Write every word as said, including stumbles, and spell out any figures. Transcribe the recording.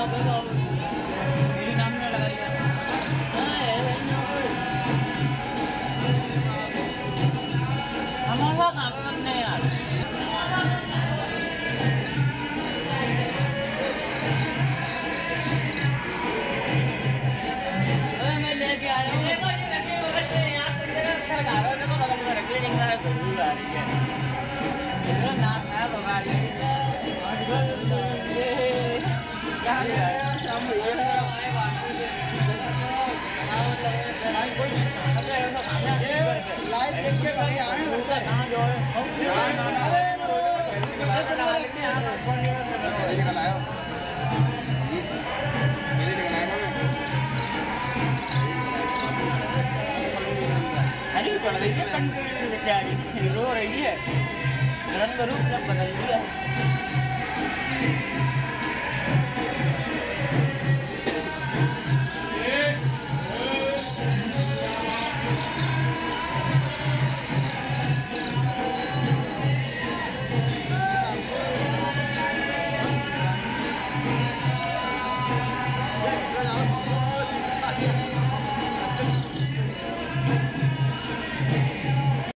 मेरी नाम ने लगा दिया। हमारा कहाँ पे करने यार? मैं लेके आया हूँ। देखो ये रखे हुए बच्चे यहाँ पे रखा डालो देखो बगल में रखे नहीं रहा तो भूल आ रही है। मेरा नाम है बगाड़ी। क्या है? शाम को ये है हमारे बाकी लाइट देख के कहीं आए लगता है कहाँ जो है अरे पढ़ रही है रो रही है रंग रूप सब बदल दिया।